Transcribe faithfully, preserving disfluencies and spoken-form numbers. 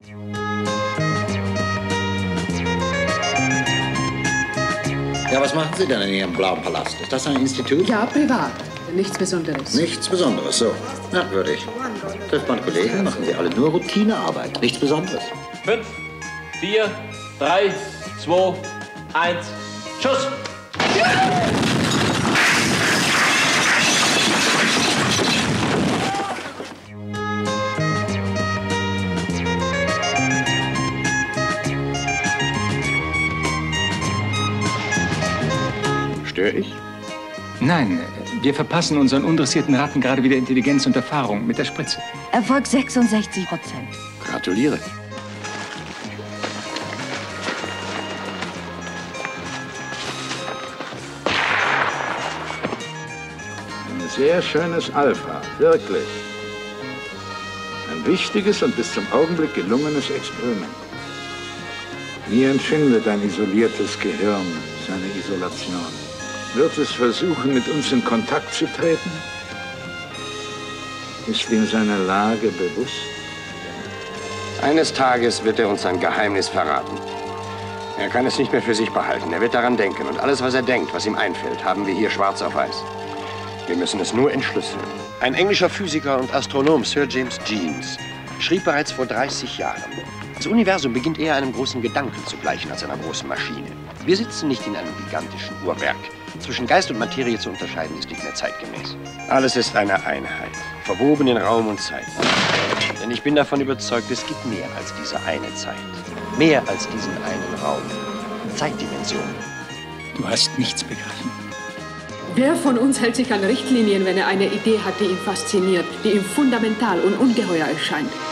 Ja, was machen Sie denn in Ihrem blauen Palast? Ist das ein Institut? Ja, privat. Nichts Besonderes. Nichts Besonderes, so. Merkwürdig. Trifft man Kollegen, machen Sie alle nur Routinearbeit. Nichts Besonderes. Fünf, vier, drei, zwei, eins, Schuss! Störe ich? Nein, wir verpassen unseren uninteressierten Ratten gerade wieder Intelligenz und Erfahrung mit der Spritze. Erfolg sechsundsechzig Prozent. Gratuliere. Ein sehr schönes Alpha, wirklich. Ein wichtiges und bis zum Augenblick gelungenes Experiment. Wie empfindet ein isoliertes Gehirn seine Isolation? Wird es versuchen, mit uns in Kontakt zu treten? Ist ihm seine Lage bewusst? Eines Tages wird er uns sein Geheimnis verraten. Er kann es nicht mehr für sich behalten. Er wird daran denken. Und alles, was er denkt, was ihm einfällt, haben wir hier schwarz auf weiß. Wir müssen es nur entschlüsseln. Ein englischer Physiker und Astronom, Sir James Jeans, schrieb bereits vor dreißig Jahren: Das Universum beginnt eher einem großen Gedanken zu gleichen als einer großen Maschine. Wir sitzen nicht in einem gigantischen Uhrwerk. Zwischen Geist und Materie zu unterscheiden, ist nicht mehr zeitgemäß. Alles ist eine Einheit, verwoben in Raum und Zeit. Denn ich bin davon überzeugt, es gibt mehr als diese eine Zeit. Mehr als diesen einen Raum. Zeitdimension. Du hast nichts begriffen. Wer von uns hält sich an Richtlinien, wenn er eine Idee hat, die ihn fasziniert, die ihm fundamental und ungeheuer erscheint?